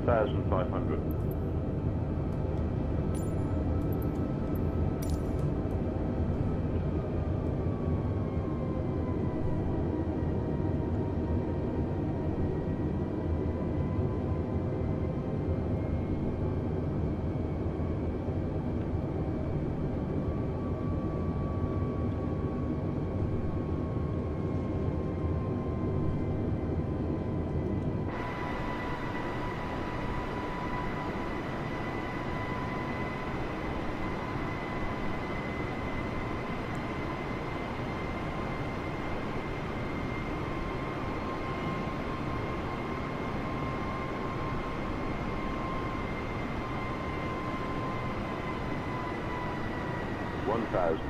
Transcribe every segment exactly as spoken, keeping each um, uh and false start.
thousand five hundred. One thousand.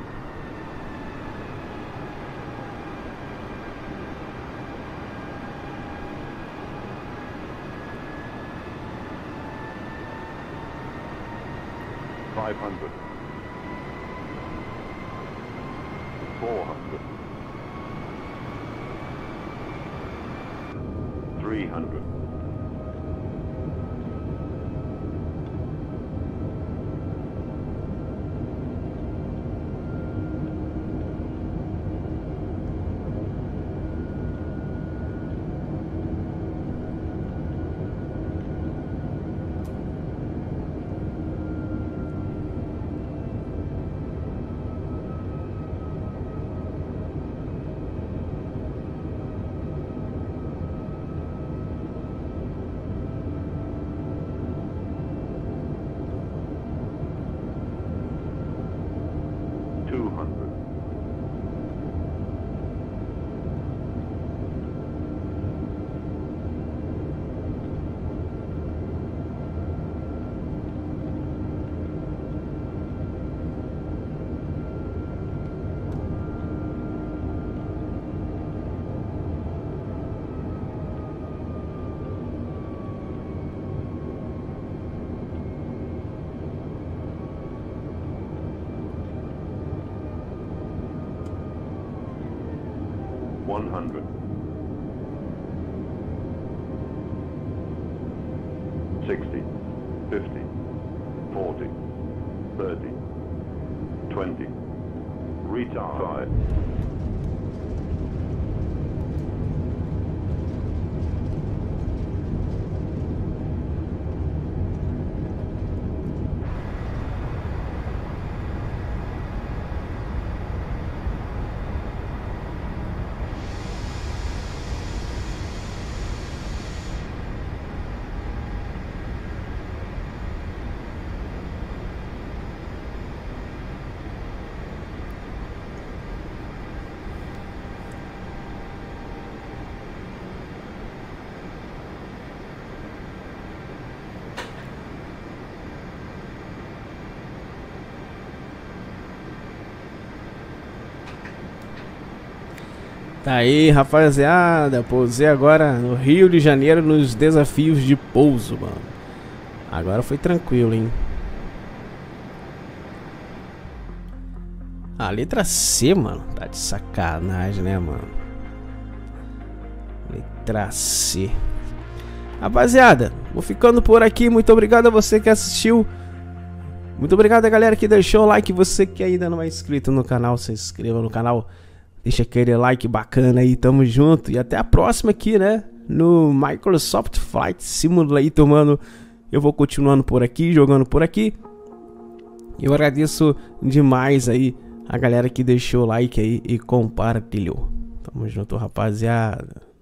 Five hundred. Four hundred. Three hundred. Two hundred. One hundred. Sixty. Fifty. Forty. Thirty. Twenty. Retard. Five. Tá aí, rapaziada, pousei agora no Rio de Janeiro nos desafios de pouso, mano. Agora foi tranquilo, hein. A letra C, mano, tá de sacanagem, né, mano. Letra C. Rapaziada, vou ficando por aqui. Muito obrigado a você que assistiu. Muito obrigado a galera que deixou o like. Você que ainda não é inscrito no canal, se inscreva no canal. Deixa aquele like bacana aí, tamo junto. E até a próxima aqui, né? No Microsoft Flight Simulator, mano. Eu vou continuando por aqui, jogando por aqui. Eu agradeço demais aí a galera que deixou o like aí e compartilhou. Tamo junto, rapaziada.